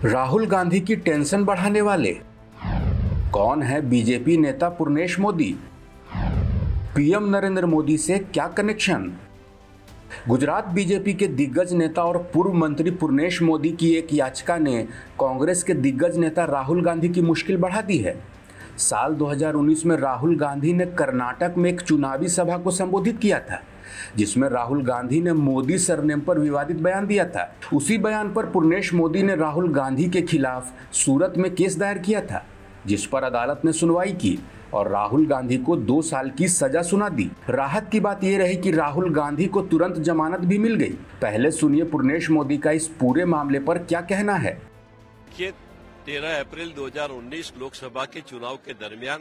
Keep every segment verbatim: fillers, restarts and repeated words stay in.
राहुल गांधी की टेंशन बढ़ाने वाले कौन है? बीजेपी नेता पुर्नेश मोदी। पीएम नरेंद्र मोदी से क्या कनेक्शन? गुजरात बीजेपी के दिग्गज नेता और पूर्व मंत्री पुर्नेश मोदी की एक याचिका ने कांग्रेस के दिग्गज नेता राहुल गांधी की मुश्किल बढ़ा दी है। साल दो हज़ार उन्नीस में राहुल गांधी ने कर्नाटक में एक चुनावी सभा को संबोधित किया था, जिसमें राहुल गांधी ने मोदी सरनेम पर विवादित बयान दिया था। उसी बयान पर पुर्नेश मोदी ने राहुल गांधी के खिलाफ सूरत में केस दायर किया था, जिस पर अदालत ने सुनवाई की और राहुल गांधी को दो साल की सजा सुना दी। राहत की बात यह रही कि राहुल गांधी को तुरंत जमानत भी मिल गई। पहले सुनिए पुर्नेश मोदी का इस पूरे मामले पर क्या कहना है। कि तेरह अप्रैल दो हज़ार उन्नीस लोकसभा के चुनाव के दरमियान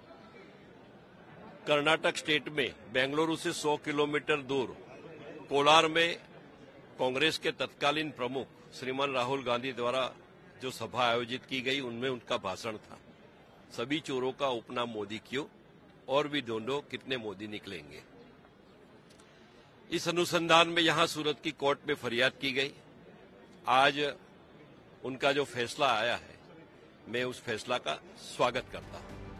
कर्नाटक स्टेट में बेंगलुरु से सौ किलोमीटर दूर कोलार में कांग्रेस के तत्कालीन प्रमुख श्रीमान राहुल गांधी द्वारा जो सभा आयोजित की गई, उनमें उनका भाषण था, सभी चोरों का उपनाम मोदी क्यों और भी ढूंढो कितने मोदी निकलेंगे। इस अनुसंधान में यहां सूरत की कोर्ट में फरियाद की गई। आज उनका जो फैसला आया है, मैं उस फैसला का स्वागत करता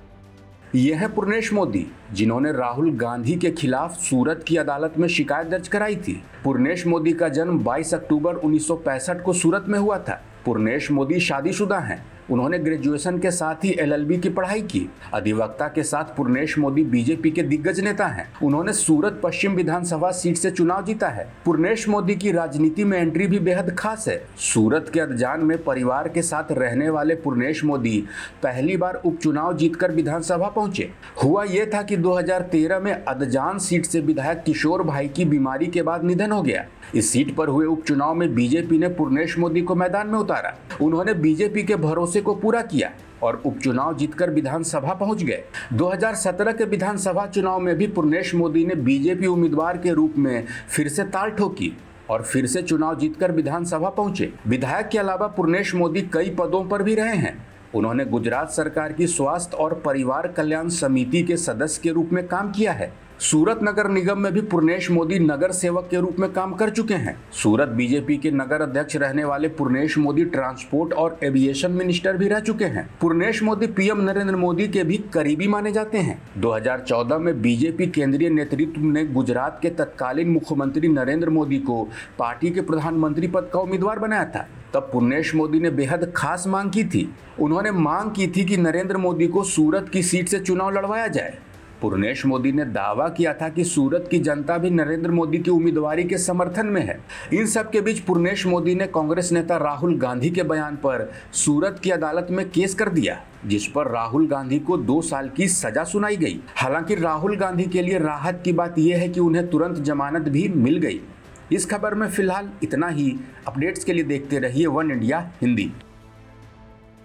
हूं। यह है पुर्नेश मोदी, जिन्होंने राहुल गांधी के खिलाफ सूरत की अदालत में शिकायत दर्ज कराई थी। पुर्नेश मोदी का जन्म बाईस अक्टूबर उन्नीस सौ पैंसठ को सूरत में हुआ था। पुर्नेश मोदी शादीशुदा हैं। उन्होंने ग्रेजुएशन के साथ ही एलएलबी की पढ़ाई की। अधिवक्ता के साथ पुर्नेश मोदी बीजेपी के दिग्गज नेता हैं। उन्होंने सूरत पश्चिम विधानसभा सीट से चुनाव जीता है। पुर्नेश मोदी की राजनीति में एंट्री भी बेहद खास है। सूरत के अदजान में परिवार के साथ रहने वाले पुर्नेश मोदी पहली बार उपचुनाव जीतकर विधानसभा पहुंचे। हुआ ये था कि दो हज़ार तेरह में अदजान सीट से विधायक किशोर भाई की बीमारी के बाद निधन हो गया। इस सीट पर हुए उपचुनाव में बीजेपी ने पुर्नेश मोदी को मैदान में उतारा। उन्होंने बीजेपी के भरोसे को पूरा किया और उपचुनाव जीतकर विधानसभा पहुंच गए। दो हज़ार सत्रह के विधानसभा चुनाव में भी पुर्नेश मोदी ने बीजेपी उम्मीदवार के रूप में फिर से ताल ठोकी और फिर से चुनाव जीतकर विधानसभा पहुंचे। विधायक के अलावा पुर्नेश मोदी कई पदों पर भी रहे हैं। उन्होंने गुजरात सरकार की स्वास्थ्य और परिवार कल्याण समिति के सदस्य के रूप में काम किया है। सूरत नगर निगम में भी पुर्नेश मोदी नगर सेवक के रूप में काम कर चुके हैं। सूरत बीजेपी के नगर अध्यक्ष रहने वाले पुर्नेश मोदी ट्रांसपोर्ट और एविएशन मिनिस्टर भी रह चुके हैं। पुर्नेश मोदी पीएम नरेंद्र मोदी के भी करीबी माने जाते हैं। दो हज़ार चौदह में बीजेपी केंद्रीय नेतृत्व ने गुजरात के तत्कालीन मुख्यमंत्री नरेंद्र मोदी को पार्टी के प्रधानमंत्री पद का उम्मीदवार बनाया था। तब पुर्नेश मोदी ने बेहद खास मांग की थी। उन्होंने मांग की थी कि नरेंद्र मोदी को सूरत की सीट से चुनाव लड़वाया जाए। पुर्नेश मोदी ने दावा किया था कि सूरत की जनता भी नरेंद्र मोदी की उम्मीदवारी के समर्थन में है। इन सब के बीच पुर्नेश मोदी ने कांग्रेस नेता राहुल गांधी के बयान पर सूरत की अदालत में केस कर दिया, जिस पर राहुल गांधी को दो साल की सजा सुनाई गई। हालांकि राहुल गांधी के लिए राहत की बात यह है कि उन्हें तुरंत जमानत भी मिल गई। इस खबर में फिलहाल इतना ही। अपडेट्स के लिए देखते रहिए वन इंडिया हिंदी।